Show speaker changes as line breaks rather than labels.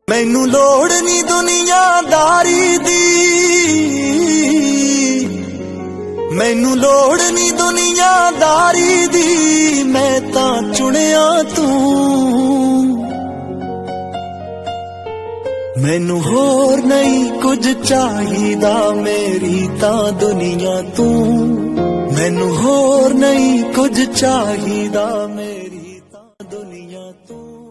मैनू लोड़ नी दुनियादारी दी, मैनू लोड़ नी दुनियादारी दी, मैं तां चुनिया तू। मैनू होर नहीं कुछ चाहिदा, मेरी तां दुनिया तू। मैनू होर नहीं कुछ चाहिदा, मेरी तां दुनिया तू।